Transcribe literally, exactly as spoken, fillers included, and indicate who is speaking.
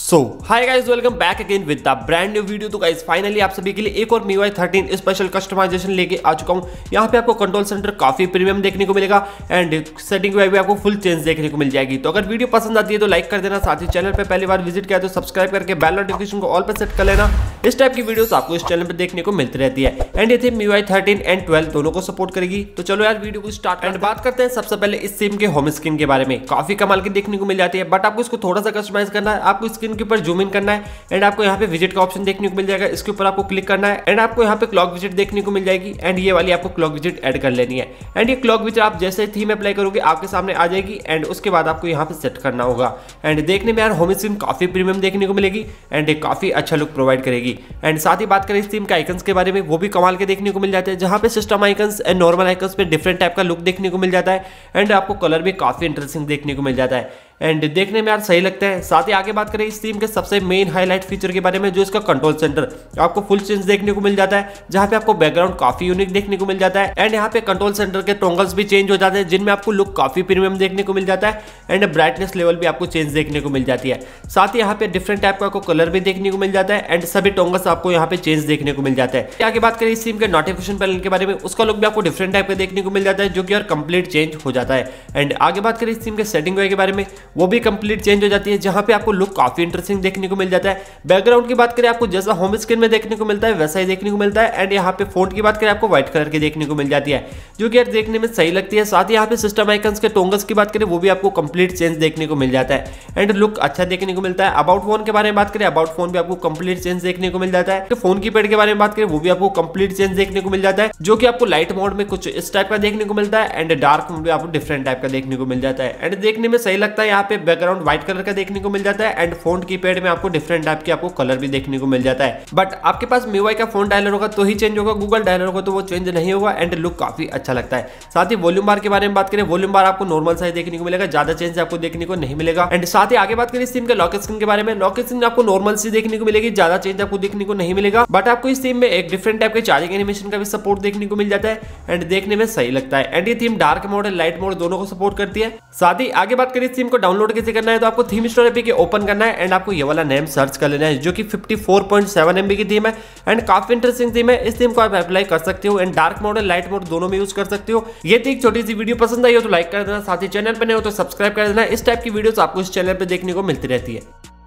Speaker 1: So hi guys, welcome back again with the brand new video. तो guys finally आप सभी के लिए एक और M I U I thirteen special customisation लेके आ चुका हूं। यहाँ पे आपको कंट्रोल सेंटर काफी प्रीमियम देखने को मिलेगा एंड सेटिंग में भी आपको फुल चेंज देखने को मिल जाएगी। तो अगर वीडियो पसंद आती है तो लाइक कर देना, साथ ही चैनल पे पहली बार विजिट किया तो सब्सक्राइब करके बेल नोटिफिकेशन को ऑल पर सेट कर लेना। इस टाइप की वीडियोस आपको इस चैनल पर देखने को मिलती रहती है एंड ये थी M I U I thirteen and twelve दोनों को सपोर्ट करेगी। तो चलो यार वीडियो को स्टार्ट एंड बात करते हैं सबसे पहले इस सिम के होम स्क्रीन के बारे में। काफी कमाल की देखने को मिल जाती है, बट आपको इसको थोड़ा सा कस्टमाइज करना है। आपको स्क्रीन के ऊपर जूम इन करना है एंड आपको यहाँ पे विजिट का ऑप्शन देखने को मिल जाएगा। इसके ऊपर आपको क्लिक करना है एंड आपको यहाँ पे क्लॉक विजिट देखने को मिल जाएगी एंड ये वाली आपको क्लॉक विजिट ऐड कर लेनी है। एंड ये क्लॉक विजिट आप जैसे थीम अप्लाई करोगे आपके सामने आ जाएगी एंड उसके बाद आपको यहाँ पे सेट करना होगा। एंड देखने में यार होम स्क्रीन काफी प्रीमियम देखने को मिलेगी एंड काफी अच्छा लुक प्रोवाइड करेगी। एंड साथ ही बात करें इस थीम के आइकन्स के बारे में, वो भी कमाल के देखने को मिल जाते हैं, जहाँ पे system icons and normal icons पे डिफरेंट टाइप का लुक देखने को मिल जाता है एंड आपको कलर भी काफी इंटरेस्टिंग देखने को मिल जाता है एंड देखने में यार सही लगता है। साथ ही आगे बात करें इस थीम के सबसे मेन हाईलाइट फीचर के बारे में, जो इसका कंट्रोल सेंटर आपको फुल चेंज देखने को मिल जाता है, जहां पे आपको बैकग्राउंड काफी यूनिक देखने को मिल जाता है एंड यहाँ पे कंट्रोल सेंटर के टोंगल्स भी चेंज हो जाते हैं, जिनमें आपको लुक काफी प्रीमियम देखने को मिल जाता है एंड ब्राइटनेस लेवल भी आपको चेंज देखने को मिल जाती है। साथ ही यहाँ पे डिफरेंट टाइप का आपको कलर भी देखने को मिल जाता है एंड सभी टोंगल्स आपको यहाँ पे चेंज देखने को मिल जाता है। आगे बात करें इस थीम के नोटिफिकेशन पैनल के बारे में, उसका लुक भी आपको डिफरेंट टाइप का देखने को मिल जाता है, जो कि यार कंप्लीट चेंज हो जाता है। एंड आगे बात करें इस थीम के सेटिंग के बारे में, वो भी कंप्लीट चेंज हो जाती है, जहां पे आपको लुक काफी इंटरेस्टिंग देखने को मिल जाता है। बैकग्राउंड की बात करें आपको जैसा होम स्क्रीन में देखने को मिलता है वैसा ही देखने को मिलता है एंड यहाँ पे फॉन्ट की बात करें आपको व्हाइट कलर की देखने को मिल जाती है, जो कि यार देखने में सही लगती है। साथ ही यहाँ पे सिस्टम आइकन्स के टोंगल्स की बात करें वो भी आपको कंप्लीट चेंज देखने को मिल जाता है एंड लुक अच्छा देखने को मिलता है। अबाउट फोन के बारे में बात करें, अबाउट फोन भी आपको कंप्लीट चेंज देखने को मिल जाता है। फोन की पैड के बारे में बात करें वो भी आपको कंप्लीट चेंज देखने को मिल जाता है, जो कि आपको लाइट मोड में कुछ इस टाइप का देखने को मिलता है एंड डार्क मोड में आपको डिफरेंट टाइप का देखने को मिल जाता है एंड देखने में सही लगता है। यहाँ पे बैकग्राउंड व्हाइट कलर का देखने को मिल जाता है एंड फोन की पैड में आपको डिफरेंट टाइप के आपको कलर भी देखने को मिल जाता है। बट आपके पास M I U I का फोन डायलर होगा तो ही चेंज होगा, गूगल डायलर होगा तो वो चेंज नहीं होगा एंड लुक काफी अच्छा लगता है। साथ ही वॉल्यूम बार के बारे में बात करें, वॉल्यूम बार आपको नॉर्मल साइज देखने को मिलेगा, ज्यादा चेंज आपको देखने को नहीं मिलेगा। एंड साथ ही आगे बात करें इस थीम के लॉक स्क्रीन के बारे में, लॉक स्क्रीन आपको नॉर्मल सी देखने को मिलेगी, ज्यादा चेंज आपको देखने को नहीं मिलेगा। बट आपको इस थीम में एक डिफरेंट टाइप के चार्जिंग एनिमेशन का भी सपोर्ट देखने को मिल जाता है एंड देखने में सही लगता है। एंड ये theme dark mode and light mode दोनों को सपोर्ट करती है। साथ ही आगे बात करें इस थीम को डाउनलोड कैसे करना है, तो आपको थीम स्टोर एपीके ओपन करना है एंड आपको ये वाला नेम सर्च कर लेना है, जो कि fifty four point seven MB की थीम है एंड काफी इंटरेस्टिंग थीम है। इस थीम को आप अप्लाई कर सकते हो एंड डार्क मोड और लाइट मोड दोनों में यूज कर सकते हो। ये थी एक छोटी सी वीडियो, पसंद आई हो तो लाइक कर देना, साथ ही चैनल पर नए हो तो सब्सक्राइब कर देना। इस टाइप की वीडियोस आपको इस चैनल पर देखने को मिलती रहती है।